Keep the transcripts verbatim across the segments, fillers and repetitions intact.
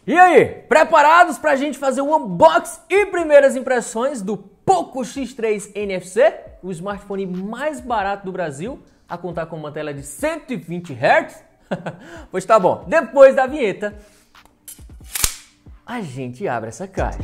E aí, preparados para a gente fazer o unboxing e primeiras impressões do Poco X três N F C, o smartphone mais barato do Brasil, a contar com uma tela de cento e vinte hertz? Pois tá bom, depois da vinheta, a gente abre essa caixa.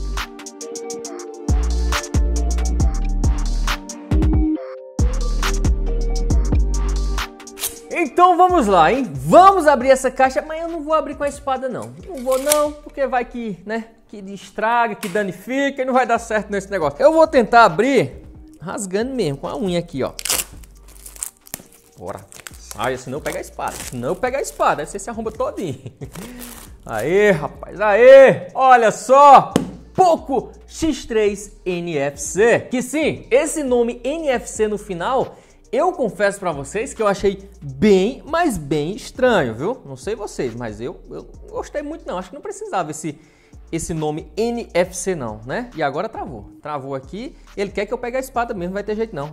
Então vamos lá, hein? Vamos abrir essa caixa, mas eu não vou abrir com a espada não. Não vou não, porque vai que, né, que estraga, que danifica e não vai dar certo nesse negócio. Eu vou tentar abrir rasgando mesmo, com a unha aqui, ó. Bora. Sai, senão eu pego a espada. Senão eu pego a espada, aí você se arromba todinho. Aê, rapaz, aê! Olha só! Poco X três N F C. Que sim, esse nome N F C no final, eu confesso pra vocês que eu achei bem, mas bem estranho, viu? Não sei vocês, mas eu, eu não gostei muito não. Acho que não precisava esse, esse nome N F C não, né? E agora travou. Travou aqui. Ele quer que eu pegue a espada mesmo, não vai ter jeito não.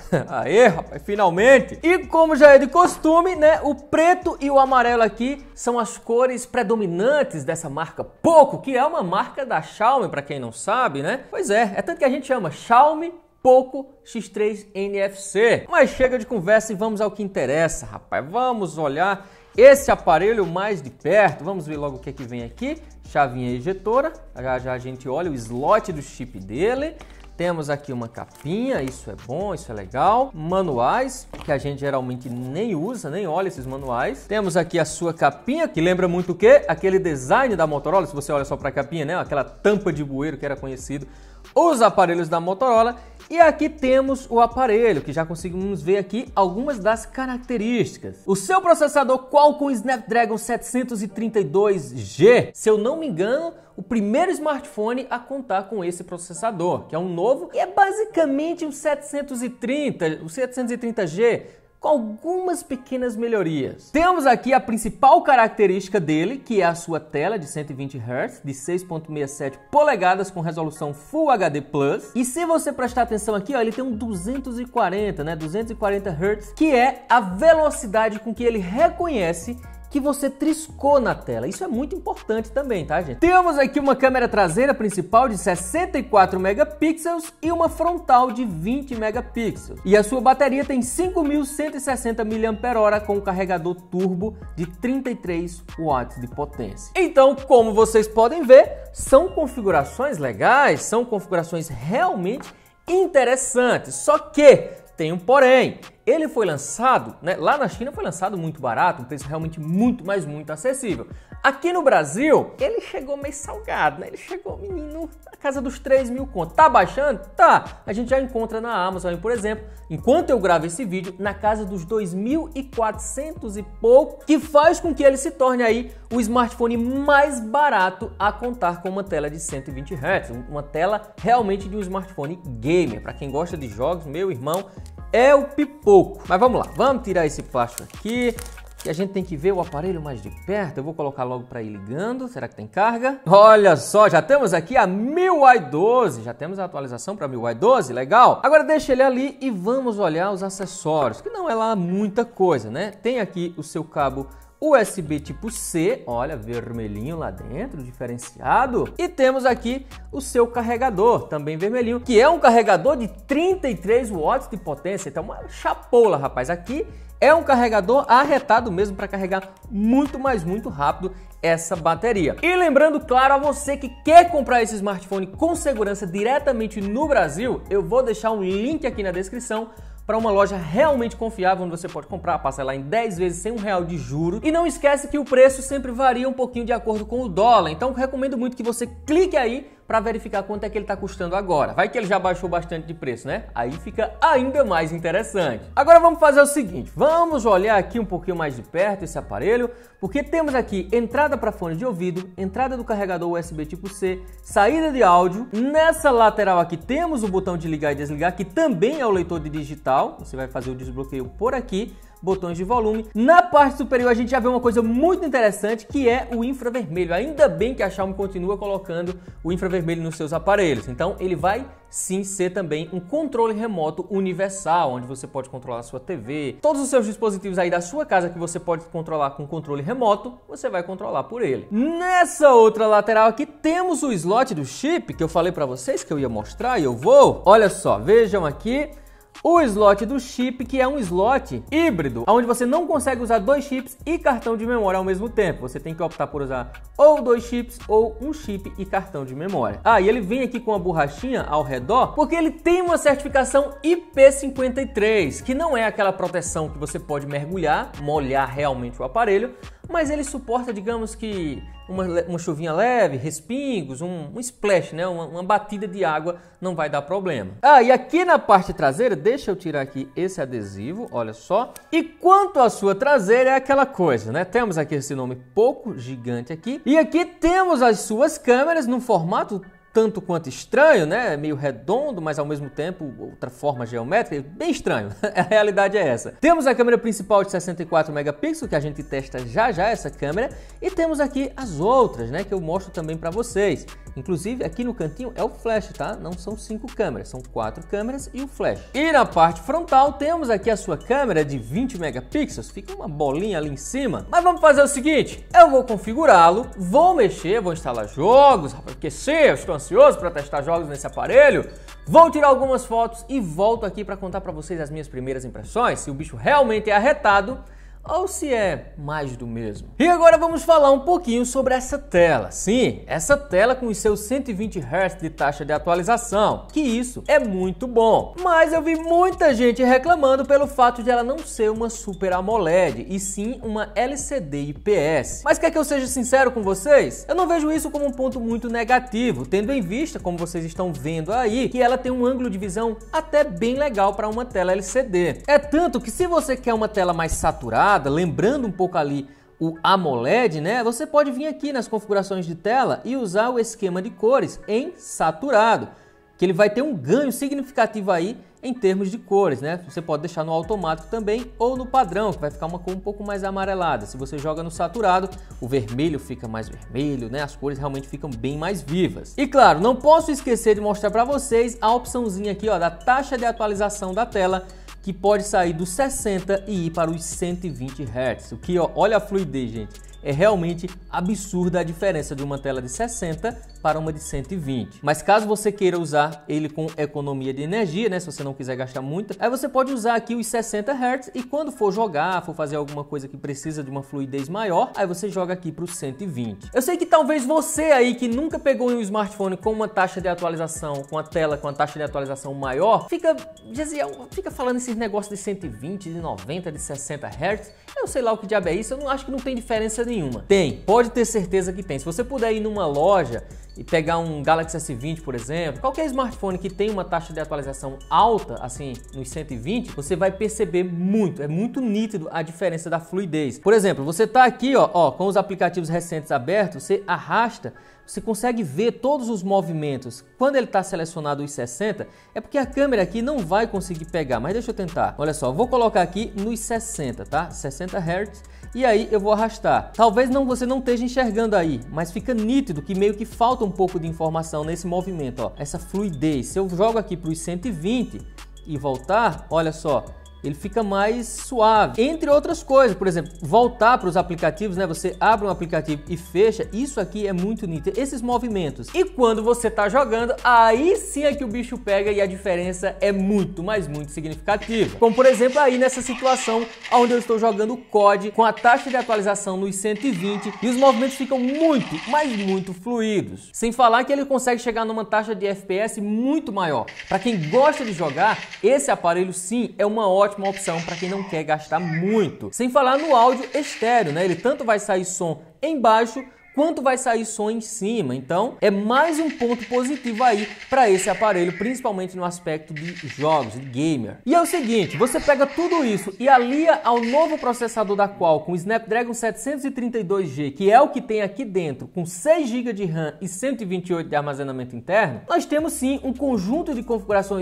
Aê, rapaz, finalmente! E como já é de costume, né? O preto e o amarelo aqui são as cores predominantes dessa marca Poco, que é uma marca da Xiaomi, pra quem não sabe, né? Pois é, é tanto que a gente chama Xiaomi Poco X três N F C. Mas chega de conversa e vamos ao que interessa, rapaz. Vamos olhar esse aparelho mais de perto. Vamos ver logo o que é que vem aqui. Chavinha ejetora. Já já a gente olha o slot do chip dele. Temos aqui uma capinha, isso é bom, isso é legal. Manuais, que a gente geralmente nem usa, nem olha esses manuais. Temos aqui a sua capinha, que lembra muito o quê? Aquele design da Motorola, se você olha só para a capinha, né? Aquela tampa de bueiro que era conhecido os aparelhos da Motorola. E aqui temos o aparelho, que já conseguimos ver aqui algumas das características. O seu processador Qualcomm Snapdragon setecentos e trinta e dois G, se eu não me engano, o primeiro smartphone a contar com esse processador, que é um novo e é basicamente um setecentos e trinta, o setecentos e trinta G, com algumas pequenas melhorias. Temos aqui a principal característica dele, que é a sua tela de cento e vinte hertz, de seis vírgula sessenta e sete polegadas com resolução Full H D plus. E se você prestar atenção aqui, ó, ele tem um duzentos e quarenta, né, duzentos e quarenta hertz, que é a velocidade com que ele reconhece que você triscou na tela. Isso é muito importante também, tá, gente? Temos aqui uma câmera traseira principal de sessenta e quatro megapixels e uma frontal de vinte megapixels. E a sua bateria tem cinco mil cento e sessenta miliampères-hora com um carregador turbo de trinta e três watts de potência. Então, como vocês podem ver, são configurações legais, são configurações realmente interessantes. Só que tem um porém. Ele foi lançado, né, lá na China foi lançado muito barato, um preço realmente muito, mas muito acessível. Aqui no Brasil, ele chegou meio salgado, né? Ele chegou, menino, na casa dos três mil conto. Tá baixando? Tá. A gente já encontra na Amazon, por exemplo, enquanto eu gravo esse vídeo, na casa dos dois mil e quatrocentos e pouco, que faz com que ele se torne aí o smartphone mais barato a contar com uma tela de cento e vinte hertz. Uma tela realmente de um smartphone gamer. Para quem gosta de jogos, meu irmão, é o pipoco. Mas vamos lá, vamos tirar esse plástico aqui, que a gente tem que ver o aparelho mais de perto. Eu vou colocar logo para ir ligando. Será que tem carga? Olha só, já temos aqui a M I U I doze, já temos a atualização para M I U I doze, legal. Agora deixa ele ali e vamos olhar os acessórios, que não é lá muita coisa, né? Tem aqui o seu cabo U S B tipo C, olha, vermelhinho lá dentro, diferenciado. E temos aqui o seu carregador, também vermelhinho, que é um carregador de trinta e três watts de potência. Então, uma chapola, rapaz. Aqui é um carregador arretado mesmo para carregar muito, mais muito rápido essa bateria. E lembrando, claro, a você que quer comprar esse smartphone com segurança diretamente no Brasil, eu vou deixar um link aqui na descrição para uma loja realmente confiável, onde você pode comprar, parcelar em dez vezes sem um real de juros. E não esquece que o preço sempre varia um pouquinho de acordo com o dólar. Então, recomendo muito que você clique aí para verificar quanto é que ele está custando agora. Vai que ele já baixou bastante de preço, né? Aí fica ainda mais interessante. Agora vamos fazer o seguinte, vamos olhar aqui um pouquinho mais de perto esse aparelho, porque temos aqui entrada para fone de ouvido, entrada do carregador U S B tipo C, saída de áudio. Nessa lateral aqui temos o botão de ligar e desligar, que também é o leitor de digital. Você vai fazer o desbloqueio por aqui. botões de volume. Na parte superior a gente já vê uma coisa muito interessante, que é o infravermelho. Ainda bem que a Xiaomi continua colocando o infravermelho nos seus aparelhos. Então ele vai sim ser também um controle remoto universal, onde você pode controlar a sua T V, todos os seus dispositivos aí da sua casa que você pode controlar com controle remoto, você vai controlar por ele. Nessa outra lateral aqui temos o slot do chip, que eu falei para vocês que eu ia mostrar e eu vou. Olha só, vejam aqui o slot do chip, que é um slot híbrido, onde você não consegue usar dois chips e cartão de memória ao mesmo tempo. Você tem que optar por usar ou dois chips ou um chip e cartão de memória. Ah, e ele vem aqui com uma borrachinha ao redor, porque ele tem uma certificação I P cinquenta e três, que não é aquela proteção que você pode mergulhar, molhar realmente o aparelho, mas ele suporta, digamos que, uma, uma chuvinha leve, respingos, um, um splash, né? Uma, uma batida de água não vai dar problema. Ah, e aqui na parte traseira, deixa eu tirar aqui esse adesivo, olha só. E quanto à sua traseira, é aquela coisa, né? Temos aqui esse nome pouco gigante aqui. E aqui temos as suas câmeras no formato tanto quanto estranho, né? Meio redondo, mas ao mesmo tempo outra forma geométrica, bem estranho. A realidade é essa. Temos a câmera principal de sessenta e quatro megapixels, que a gente testa já já essa câmera, e temos aqui as outras, né, que eu mostro também para vocês. Inclusive aqui no cantinho é o flash, tá? Não são cinco câmeras, são quatro câmeras e o flash. E na parte frontal temos aqui a sua câmera de vinte megapixels, fica uma bolinha ali em cima. Mas vamos fazer o seguinte, eu vou configurá-lo, vou mexer, vou instalar jogos, porque sim, eu estou ansioso para testar jogos nesse aparelho. Vou tirar algumas fotos e volto aqui para contar para vocês as minhas primeiras impressões, se o bicho realmente é arretado ou se é mais do mesmo. E agora vamos falar um pouquinho sobre essa tela. Sim, essa tela com os seus cento e vinte hertz de taxa de atualização, que isso é muito bom. Mas eu vi muita gente reclamando pelo fato de ela não ser uma Super AMOLED, e sim uma L C D I P S. Mas quer que eu seja sincero com vocês? Eu não vejo isso como um ponto muito negativo, tendo em vista, como vocês estão vendo aí, que ela tem um ângulo de visão até bem legal para uma tela L C D. É tanto que se você quer uma tela mais saturada, lembrando um pouco ali o AMOLED, né? Você pode vir aqui nas configurações de tela e usar o esquema de cores em saturado, que ele vai ter um ganho significativo aí em termos de cores, né? Você pode deixar no automático também ou no padrão, que vai ficar uma cor um pouco mais amarelada. Se você joga no saturado, o vermelho fica mais vermelho, né? As cores realmente ficam bem mais vivas. E claro, não posso esquecer de mostrar para vocês a opçãozinha aqui, ó, da taxa de atualização da tela, que pode sair dos sessenta e ir para os cento e vinte hertz. O que, ó, olha a fluidez, gente. É realmente absurda a diferença de uma tela de sessenta para uma de cento e vinte. Mas caso você queira usar ele com economia de energia, né, se você não quiser gastar muito, aí você pode usar aqui os sessenta hertz e quando for jogar, for fazer alguma coisa que precisa de uma fluidez maior, aí você joga aqui para os cento e vinte. Eu sei que talvez você aí que nunca pegou um smartphone com uma taxa de atualização, com a tela com a taxa de atualização maior, fica, fica falando esses negócios de cento e vinte, de noventa, de sessenta hertz. Eu sei lá o que diabo é isso, eu não acho que não tem diferença nenhuma. Tem, pode ter certeza que tem. Se você puder ir numa loja e pegar um Galaxy S vinte, por exemplo, qualquer smartphone que tem uma taxa de atualização alta, assim, nos cento e vinte, você vai perceber muito, é muito nítido a diferença da fluidez. Por exemplo, você tá aqui, ó, ó, com os aplicativos recentes abertos, você arrasta, você consegue ver todos os movimentos. Quando ele está selecionado os sessenta, é porque a câmera aqui não vai conseguir pegar, mas deixa eu tentar. Olha só, vou colocar aqui nos sessenta, tá? sessenta hertz. E aí eu vou arrastar. Talvez não, você não esteja enxergando aí, mas fica nítido que meio que falta um pouco de informação nesse movimento, ó. Essa fluidez. Se eu jogo aqui para os cento e vinte e voltar, olha só, ele fica mais suave, entre outras coisas. Por exemplo, voltar para os aplicativos, né? Você abre um aplicativo e fecha, isso aqui é muito nítido, esses movimentos. E quando você está jogando, aí sim é que o bicho pega e a diferença é muito, mas muito significativa. Como por exemplo aí nessa situação onde eu estou jogando o C O D com a taxa de atualização nos cento e vinte e os movimentos ficam muito, mas muito fluidos. Sem falar que ele consegue chegar numa taxa de F P S muito maior. Para quem gosta de jogar, esse aparelho sim é uma ótima ótima opção para quem não quer gastar muito. Sem falar no áudio estéreo, né? Ele tanto vai sair som embaixo quanto vai sair som em cima. Então é mais um ponto positivo aí para esse aparelho, principalmente no aspecto de jogos, de gamer. E é o seguinte, você pega tudo isso e alia ao novo processador da Qualcomm, o Snapdragon setecentos e trinta e dois G, que é o que tem aqui dentro, com seis gigas de RAM e cento e vinte e oito de armazenamento interno, nós temos sim um conjunto de configurações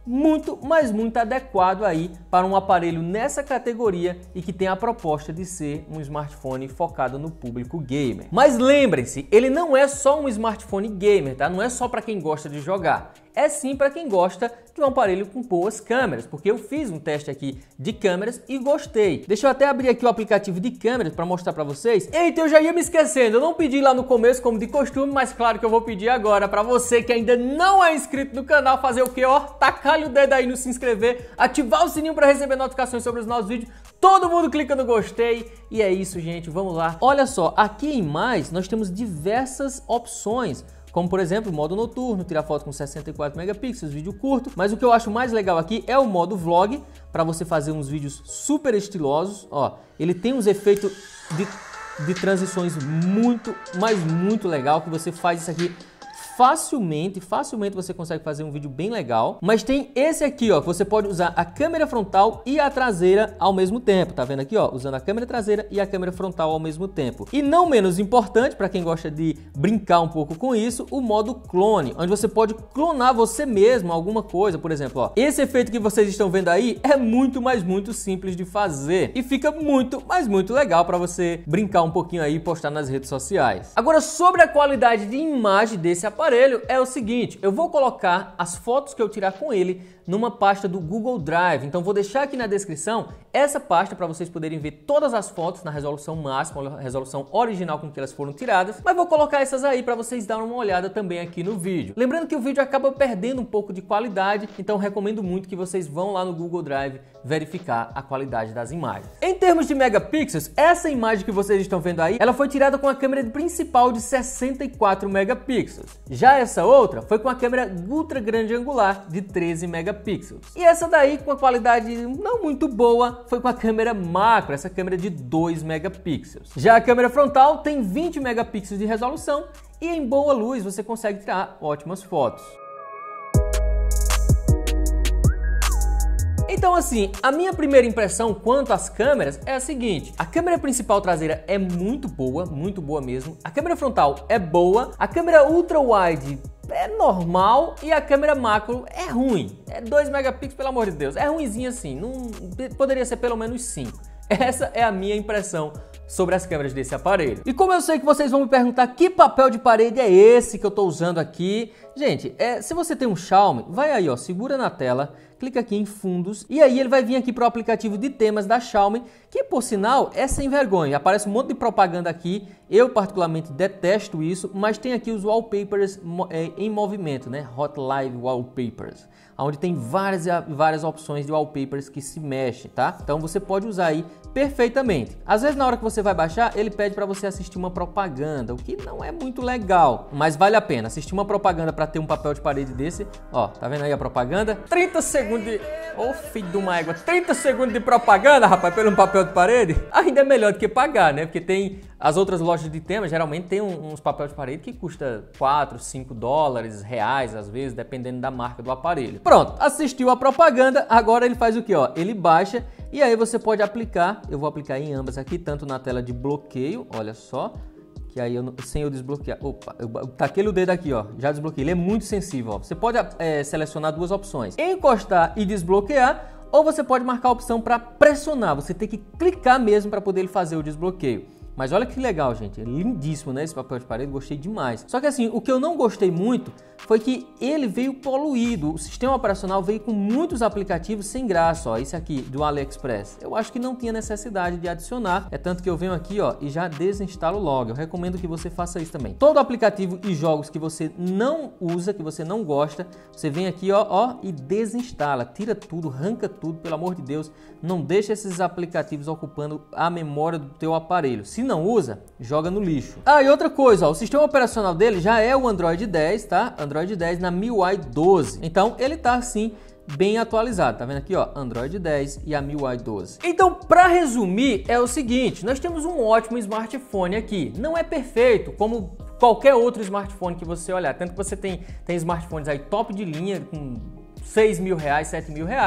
muito, mas muito adequado aí para um aparelho nessa categoria e que tem a proposta de ser um smartphone focado no público gamer. Mas lembrem-se, ele não é só um smartphone gamer, tá? Não é só para quem gosta de jogar. É sim para quem gosta de um aparelho com boas câmeras, porque eu fiz um teste aqui de câmeras e gostei. Deixa eu até abrir aqui o aplicativo de câmeras para mostrar para vocês. Eita, eu já ia me esquecendo, eu não pedi lá no começo como de costume, mas claro que eu vou pedir agora para você que ainda não é inscrito no canal, fazer o que, ó? Tacar o dedo aí no se inscrever, ativar o sininho para receber notificações sobre os novos vídeos. Todo mundo clica no gostei e é isso, gente, vamos lá. Olha só, aqui em mais nós temos diversas opções, como por exemplo, o modo noturno, tirar foto com sessenta e quatro megapixels, vídeo curto. Mas o que eu acho mais legal aqui é o modo vlog, para você fazer uns vídeos super estilosos. Ó, ele tem uns efeitos de, de transições muito, mas muito legal, que você faz isso aqui facilmente, facilmente você consegue fazer um vídeo bem legal. Mas tem esse aqui, ó, que você pode usar a câmera frontal e a traseira ao mesmo tempo. Tá vendo aqui, ó, usando a câmera traseira e a câmera frontal ao mesmo tempo. E não menos importante, para quem gosta de brincar um pouco com isso, o modo clone, onde você pode clonar você mesmo alguma coisa. Por exemplo, ó, esse efeito que vocês estão vendo aí é muito, mas muito simples de fazer e fica muito, mas muito legal para você brincar um pouquinho aí e postar nas redes sociais. Agora, sobre a qualidade de imagem desse aparelho, é o seguinte, eu vou colocar as fotos que eu tirar com ele numa pasta do Google Drive, então vou deixar aqui na descrição essa pasta para vocês poderem ver todas as fotos na resolução máxima, resolução original com que elas foram tiradas, mas vou colocar essas aí para vocês darem uma olhada também aqui no vídeo. Lembrando que o vídeo acaba perdendo um pouco de qualidade, então recomendo muito que vocês vão lá no Google Drive verificar a qualidade das imagens. Em termos de megapixels, essa imagem que vocês estão vendo aí, ela foi tirada com a câmera principal de sessenta e quatro megapixels. Já essa outra foi com a câmera ultra grande angular de treze megapixels. E essa daí, com a qualidade não muito boa, foi com a câmera macro, essa câmera de dois megapixels. Já a câmera frontal tem vinte megapixels de resolução e em boa luz você consegue tirar ótimas fotos. Então assim, a minha primeira impressão quanto às câmeras é a seguinte: a câmera principal traseira é muito boa, muito boa mesmo, a câmera frontal é boa, a câmera ultra wide é normal e a câmera macro é ruim, é dois megapixels, pelo amor de Deus, é ruimzinho assim, não, poderia ser pelo menos cinco. Essa é a minha impressão sobre as câmeras desse aparelho. E como eu sei que vocês vão me perguntar que papel de parede é esse que eu estou usando aqui, gente, é, se você tem um Xiaomi, vai aí, ó, segura na tela, clica aqui em fundos e aí ele vai vir aqui para o aplicativo de temas da Xiaomi, que por sinal é sem vergonha, aparece um monte de propaganda aqui, eu particularmente detesto isso, mas tem aqui os wallpapers em movimento, né, Hot Live Wallpapers, onde tem várias várias opções de wallpapers que se mexem, tá? Então você pode usar aí perfeitamente. Às vezes na hora que você vai baixar, ele pede para você assistir uma propaganda, o que não é muito legal, mas vale a pena assistir uma propaganda para ter um papel de parede desse. Ó, tá vendo aí a propaganda? trinta segundos de... Ô, filho de uma égua, trinta segundos de propaganda, rapaz, pelo um papel de parede? Ainda é melhor do que pagar, né? Porque tem as outras lojas de tema, geralmente tem uns papéis de parede que custa quatro, cinco dólares, reais, às vezes, dependendo da marca do aparelho. Pronto, assistiu a propaganda, agora ele faz o que, ó? Ele baixa e aí você pode aplicar, eu vou aplicar em ambas aqui, tanto na tela de bloqueio, olha só, que aí eu, sem eu desbloquear, opa, eu taquei o dedo aqui, ó, já desbloqueei, ele é muito sensível, ó. Você pode é, selecionar duas opções, encostar e desbloquear, ou você pode marcar a opção para pressionar, você tem que clicar mesmo para poder fazer o desbloqueio. Mas olha que legal, gente, é lindíssimo, né, esse papel de parede, gostei demais. Só que assim, o que eu não gostei muito foi que ele veio poluído, o sistema operacional veio com muitos aplicativos sem graça, ó, esse aqui do AliExpress. Eu acho que não tinha necessidade de adicionar, é tanto que eu venho aqui, ó, e já desinstalo logo. Eu recomendo que você faça isso também. Todo aplicativo e jogos que você não usa, que você não gosta, você vem aqui, ó, ó, e desinstala, tira tudo, arranca tudo, pelo amor de Deus, não deixa esses aplicativos ocupando a memória do teu aparelho. Se não usa, joga no lixo. Ah, e outra coisa, ó, o sistema operacional dele já é o Android dez, tá? Android dez na M I U I doze. Então ele tá assim bem atualizado, tá vendo aqui, ó, Android dez e a M I U I doze. Então, para resumir, é o seguinte, nós temos um ótimo smartphone aqui. Não é perfeito, como qualquer outro smartphone que você olhar, tanto que você tem tem smartphones aí top de linha com seis mil reais, sete mil reais,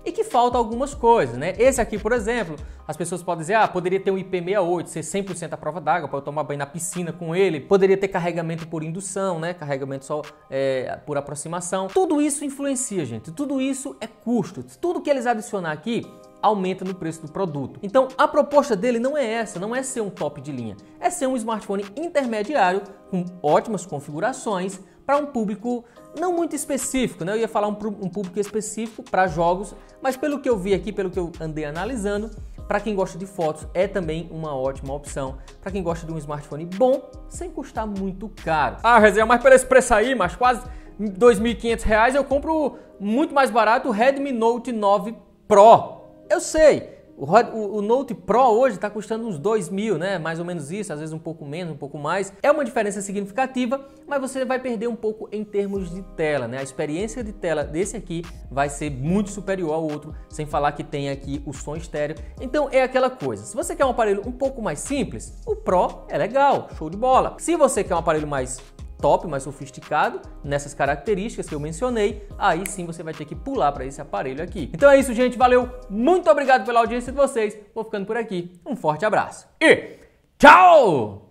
e que falta algumas coisas, né? Esse aqui, por exemplo, as pessoas podem dizer, ah, poderia ter um I P sessenta e oito, ser cem por cento à prova d'água, para eu tomar banho na piscina com ele, poderia ter carregamento por indução, né? Carregamento só é, por aproximação. Tudo isso influencia, gente, tudo isso é custo, tudo que eles adicionar aqui aumenta no preço do produto. Então, a proposta dele não é essa, não é ser um top de linha, é ser um smartphone intermediário com ótimas configurações para um público não muito específico, né? Eu ia falar um, um público específico para jogos, mas pelo que eu vi aqui, pelo que eu andei analisando, para quem gosta de fotos é também uma ótima opção. Para quem gosta de um smartphone bom, sem custar muito caro. Ah, Resenha, mas por esse preço aí, mas quase dois mil e quinhentos reais, eu compro muito mais barato o Redmi Note nove Pro. Eu sei, o, o, o Note Pro hoje está custando uns dois mil, né? Mais ou menos isso, às vezes um pouco menos, um pouco mais. É uma diferença significativa, mas você vai perder um pouco em termos de tela, né? A experiência de tela desse aqui vai ser muito superior ao outro, sem falar que tem aqui o som estéreo. Então é aquela coisa, se você quer um aparelho um pouco mais simples, o Pro é legal, show de bola. Se você quer um aparelho mais top, mais sofisticado, nessas características que eu mencionei, aí sim você vai ter que pular para esse aparelho aqui. Então é isso, gente. Valeu, muito obrigado pela audiência de vocês. Vou ficando por aqui. Um forte abraço e tchau!